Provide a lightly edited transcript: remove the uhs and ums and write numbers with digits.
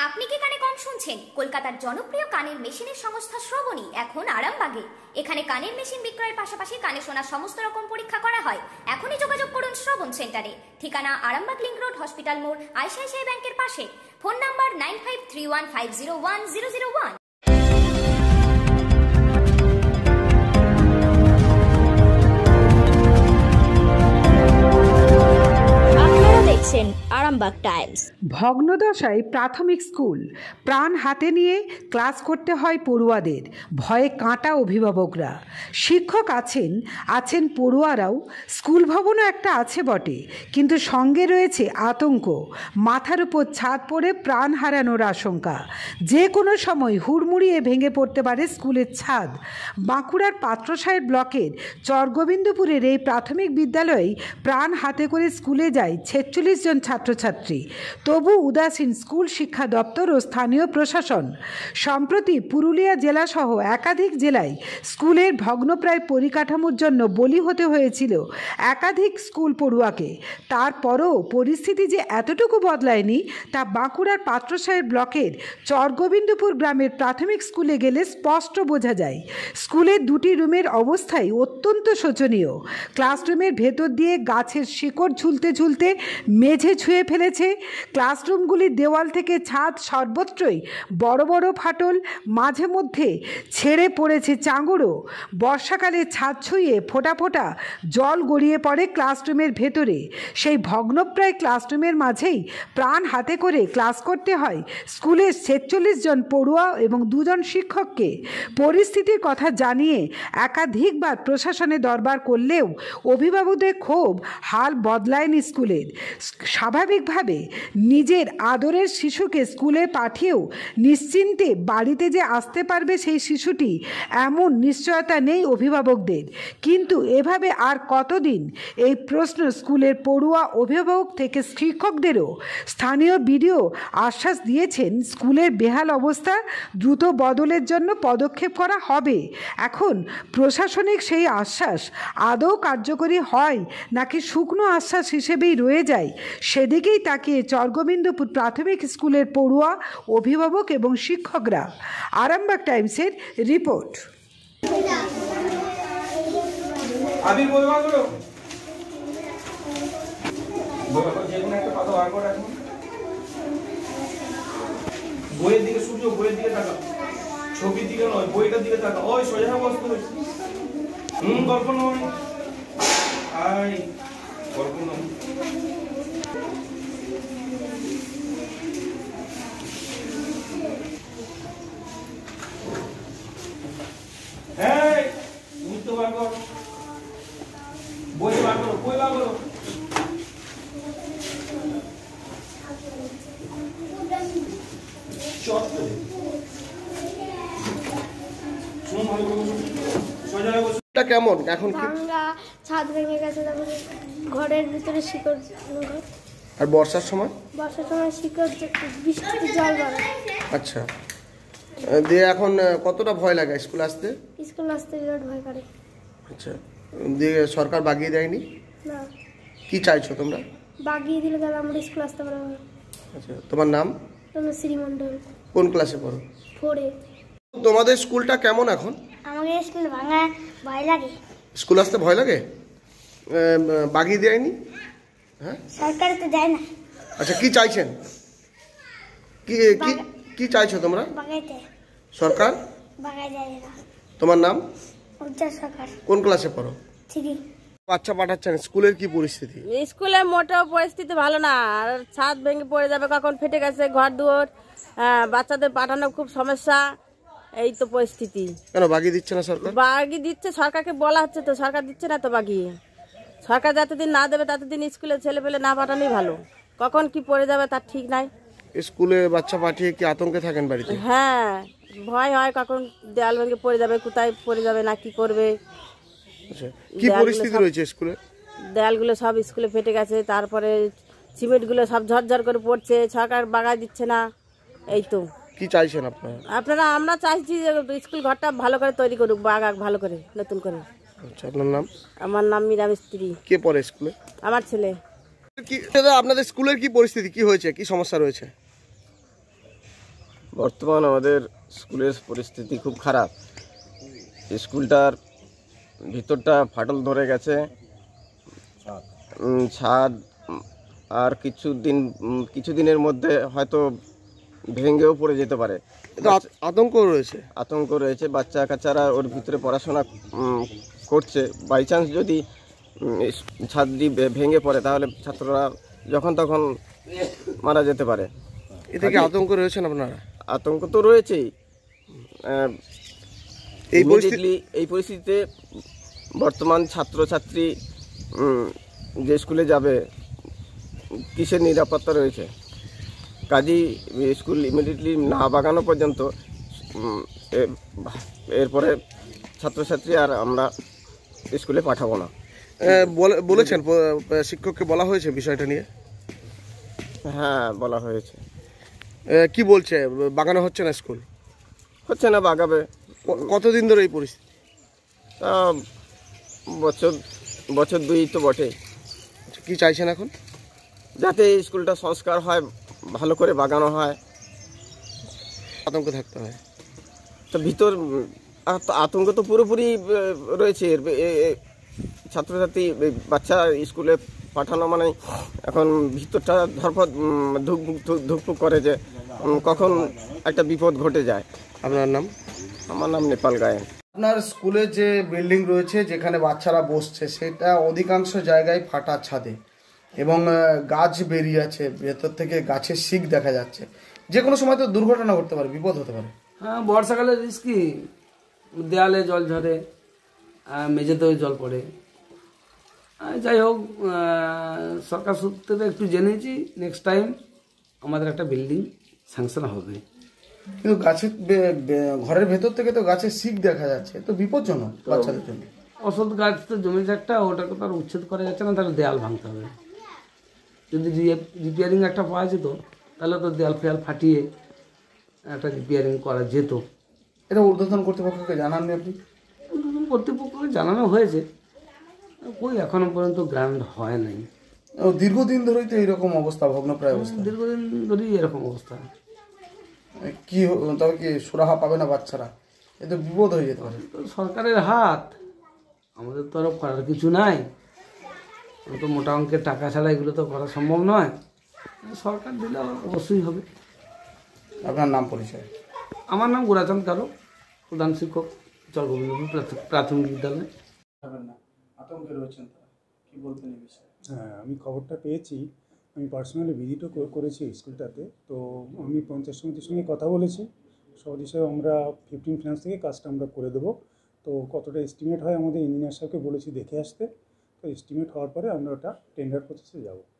আপনি কি কানে কম শুনছেন? কলকাতার জনপ্রিয় কানের মেশিনের সংস্থা শ্রবণী এখন আরামবাগে। এখানে কানের মেশিন বিক্রয়ের পাশাপাশি কানে শোনার সমস্ত রকম পরীক্ষা করা হয়। এখনই যোগাযোগ করুন শ্রবণ সেন্টারে। ঠিকানা আরামবাগ লিংক রোড, হসপিটাল মোড়, আইসিআইসিআই ব্যাংকের পাশে। Phone number 9531501001। আরামবাগ টাইমস। ভগ্নদশায় প্রাথমিক স্কুল, প্রাণ হাতে নিয়ে ক্লাস করতে হয় পড়ুয়াদের, ভয়ে কাঁটা অভিভাবকরা। শিক্ষক আছেন পড়ুয়ারাও, স্কুল ভবনও একটা আছে বটে, কিন্তু সঙ্গে রয়েছে আতঙ্ক। মাথার উপর ছাদ পড়ে প্রাণ হারানোর আশঙ্কা। যে কোনো সময় হুড়মুড়িয়ে ভেঙে পড়তে পারে স্কুলের ছাদ। বাঁকুড়ার পাত্রসাহেব ব্লকের চরগোবিন্দপুরের এই প্রাথমিক বিদ্যালয়ে প্রাণ হাতে করে স্কুলে যায় 46 জন ছাত্রছাত্রী। তবু উদাসীন স্কুল শিক্ষা দপ্তর ও স্থানীয় প্রশাসন। সম্প্রতি পুরুলিয়া জেলাসহ একাধিক জেলায় স্কুলের ভগ্নপ্রায় পরিকাঠামোর জন্য বলি হতে হয়েছিল একাধিক স্কুল পড়ুয়াকে। তারপরও পরিস্থিতি যে এতটুকু বদলায়নি তা বাঁকুড়ার পাত্রসাহেব ব্লকের চরগোবিন্দপুর গ্রামের প্রাথমিক স্কুলে গেলে স্পষ্ট বোঝা যায়। স্কুলের দুটি রুমের অবস্থাই অত্যন্ত শোচনীয়। ক্লাসরুমের ভেতর দিয়ে গাছের শিকড় ঝুলতে ঝুলতে মেঝে ছুঁয়ে ফেলেছে। ক্লাসরুমগুলির দেওয়াল থেকে ছাদ সর্বত্রই বড় বড় ফাটল, মাঝে মধ্যে ছেড়ে পড়েছে চাঙড়ও। বর্ষাকালে ছাদ ছুঁয়ে ফোঁটা ফোঁটা জল গড়িয়ে পড়ে ক্লাসরুমের ভেতরে। সেই ভগ্নপ্রায় ক্লাসরুমের মাঝেই প্রাণ হাতে করে ক্লাস করতে হয় স্কুলের 46 জন পড়ুয়া এবং 2 জন শিক্ষককে। পরিস্থিতির কথা জানিয়ে একাধিকবার প্রশাসনে দরবার করলেও অভিভাবকদের ক্ষোভ হাল বদলায়নি স্কুলের। স্বাভাবিকভাবে নিজের আদরের শিশুকে স্কুলে পাঠিয়েও নিশ্চিন্তে বাড়িতে যে আসতে পারবে সেই শিশুটি, এমন নিশ্চয়তা নেই অভিভাবকদের। কিন্তু এভাবে আর কতদিন? এই প্রশ্ন স্কুলের পড়ুয়া, অভিভাবক থেকে শিক্ষকদেরও। স্থানীয় বিডিও আশ্বাস দিয়েছেন স্কুলের বেহাল অবস্থা দ্রুত বদলের জন্য পদক্ষেপ করা হবে। এখন প্রশাসনিক সেই আশ্বাস আদৌ কার্যকরী হয় নাকি শুকনো আশ্বাস হিসেবেই রয়ে যায়, সেদিকেই তাকিয়ে চরগোবিন্দপুর প্রাথমিক স্কুলের পড়ুয়া, অভিভাবক এবং শিক্ষকরা। আরামবাগ টাইমসের রিপোর্ট। বইয়ের দিকে সূর্য, বইয়ের দিকে তাকা, ছবির দিকে নয়, বইটার দিকে তাকা। ওই সোজা বস্তু, গল্প নয়, আই গল্প নয়। বুঝতে পারবো, বই বার করো, বই বার করো। কেমন এখন? ভাঙা ছাদ ভেঙে গেছে, তারপরে ঘরের ভিতরে শিকড়। আর বর্ষার সময় শিকড়, বৃষ্টিতে জল বাড়ে। আচ্ছা, দিয়ে এখন কতটা ভয় লাগে স্কুল আসতে? বিরাট ভয় করে। আচ্ছা, দিয়ে সরকার বাগিয়ে দেয়নি? না। কি চাইছো তোমরা? বাগিয়ে দিলে তাহলে আমরা স্কুল আসতে পারবো। আচ্ছা, তোমার নাম? শ্রীমণ্ডল। কোন ক্লাসে পড়ো? 4 এ। তোমাদের স্কুলটা কেমন এখন? আমাদের স্কুল ভাঙা, ভয় লাগে। স্কুল আসতে ভয় লাগে? বাগিয়ে দেয়নি? হ্যাঁ, সরকার তো দেয় না। আচ্ছা, কি চাইছেন? কি চাইছো তোমরা? বাগাইতে। সরকার বাগাই দেয় না। তোমার নাম? উজ্জ্বল সরকার। কোন ক্লাসে পড়ো? 3। বাচ্চা পাঠাচ্ছেন, স্কুলের কি পরিস্থিতি? স্কুলে মোটেও পরিস্থিতি ভালো না। আর ছাদ ভেঙে পড়ে যাবে, কখন ফেটে গেছে ঘর দুয়ার, বাচ্চাদের পাঠানো খুব সমস্যা। এই তো পরিস্থিতি। কেন বাগিয়ে দিচ্ছে না সরকার? বাগিয়ে দিচ্ছে, সরকারকে বলা হচ্ছে তো, সরকার দিচ্ছে না তো বাগিয়ে। সরকার যতদিন না দেবে ততদিন স্কুলে ছেলে পেলে না পাঠানোই ভালো। কখন কি পড়ে যাবে তার ঠিক নাই। স্কুলে বাচ্চা পাঠিয়ে কি আতঙ্কে থাকেন বাড়িতে? হ্যাঁ, ভয় হয় কখন দেয়াল ভেঙে পড়ে যাবে, কোথায় পড়ে যাবে না কি করবে। আচ্ছা, কি পরিস্থিতি রয়েছে স্কুলে? দেয়ালগুলো সব স্কুলে ফেটে গেছে, তারপরে সিমেন্টগুলো সব ঝরঝর করে পড়ছে, সরকার বাগায় দিচ্ছে না। এই তো। কি চাইছেন আপনারা? আমরা চাইছি যে স্কুল ঘরটা ভালো করে তৈরি করুক, বাগাক ভালো করে, নতুন করে। আচ্ছা, আপনার নাম? আমার নাম মীরা মিস্ত্রি। কে পড়ে স্কুলে? আমার ছেলে। কি আপনাদের স্কুলের কি পরিস্থিতি, কি হয়েছে, কি সমস্যা রয়েছে? বর্তমান আমাদের স্কুলের পরিস্থিতি খুব খারাপ। স্কুলটার ভিতরটা ফাটল ধরে গেছে, ছাদ আর কিছুদিনের মধ্যে হয়তো ভেঙেও পড়ে যেতে পারে। আতঙ্ক রয়েছে। বাচ্চা কাচ্চারা ওর ভিতরে পড়াশোনা করছে। বাই চান্স যদি ছাদটি ভেঙে পড়ে তাহলে ছাত্ররা যখন তখন মারা যেতে পারে। এতে কি আতঙ্ক রয়েছেন আপনারা? আতঙ্ক তো রয়েছেই। এই পরিস্থিতিতে বর্তমান ছাত্রছাত্রী যে স্কুলে যাবে কিসের নিরাপত্তা রয়েছে? কাজেই স্কুল ইমিডিয়েটলি না বাগানো পর্যন্ত এরপরে ছাত্রছাত্রী আর আমরা স্কুলে পাঠাবো না। বলেছেন শিক্ষককে বলা হয়েছে বিষয়টা নিয়ে? হ্যাঁ, বলা হয়েছে। কি বলছে? বাগানো হচ্ছে না, স্কুল হচ্ছে না, বাগাবে। কতদিন ধরে এই পরিস্থিতি? বছর দুই তো বটে। কি চাইছেন এখন? যাতে স্কুলটা সংস্কার হয়, ভালো করে বাগানো হয়। আতঙ্ক থাকতে হয় তো ভিতর আতঙ্ক তো পুরোপুরি রয়েছে। ছাত্রছাত্রী বাচ্চা স্কুলে পাঠানো মানে এখন ভিতরটা ধরপড় ধুকপুক করে যে কখন একটা বিপদ ঘটে যায়। আপনার নাম? আমার নাম নেপাল গায়েন। আপনার স্কুলে যে বিল্ডিং রয়েছে যেখানে বাচ্চারা বসছে সেটা অধিকাংশ জায়গায় ফাটা ছাদে এবং গাছ বেরিয়ে আছে, ভেতর থেকে গাছের শিক দেখা যাচ্ছে। যে কোনো সময় তো দুর্ঘটনা ঘটতে পারে, বিপদ হতে পারে। হ্যাঁ, বর্ষাকালে রিস্কি। দেয়ালে জল ঝরে, মেঝেতেও জল পড়ে। যাই হোক, সরকার সূত্রে একটু জেনেছি নেক্সট টাইম আমাদের একটা বিল্ডিং স্যাংশন হবে। কিন্তু গাছের ঘরের ভেতর থেকে তো গাছের শিক দেখা যাচ্ছে, তো বিপজ্জনক বাচ্চাদের জন্য। ওষুধ গাছ তো জমেছে একটা, ওটাকে তো আর উচ্ছেদ করা যাচ্ছে না, তাহলে দেয়াল ভাঙতে হবে। যদি রিপেয়ারিং একটা পাওয়া যেত তাহলে তো দেয়াল ফেয়াল ফাটিয়ে একটা রিপেয়ারিং করা যেত। এটা ঊর্ধ্বতন কর্তৃপক্ষকে জানাননি আপনি? ঊর্ধ্বতন কর্তৃপক্ষকে জানানো হয়েছে, কই এখনো পর্যন্ত গ্রান্ড হয় নাই। দীর্ঘদিন ধরেই তো এইরকম অবস্থা, ভগ্নপ্রায় অবস্থা। দীর্ঘদিন ধরেই এরকম অবস্থা। কি তবে কি সুরাহা পাবে না বাচ্চারা? এ তো বিপদ হয়ে যেতে পারে। সরকারের হাত, আমাদের তো আরও করার কিছু নাই। তো মোটা অঙ্কের টাকা ছাড়া এগুলো তো করা সম্ভব নয়। সরকার দিলে অবশ্যই হবে। আপনার নাম পরিচয়? আমার নাম গোরাচাঁদ কারো, প্রধান শিক্ষক জলগোবিন্দপুর প্রাথমিক বিদ্যালয়। আতঙ্কে রয়েছেন তারা, কি বলবেন এই বিষয়ে? হ্যাঁ, আমি খবরটা পেয়েছি। আমি পার্সোনালি ভিজিটও করেছি স্কুলটাতে। তো আমি পঞ্চায়েত সমিতির সঙ্গে কথা বলেছি। সহজ হিসেবে আমরা 15 ফিনান্স থেকে কাজটা আমরা করে দেবো। তো কতটা এস্টিমেট হয় আমাদের ইঞ্জিনিয়ার সাহেবকে বলেছি দেখে আসতে। তো এস্টিমেট হওয়ার পরে আমরা ওটা টেন্ডার প্রসেসে যাব।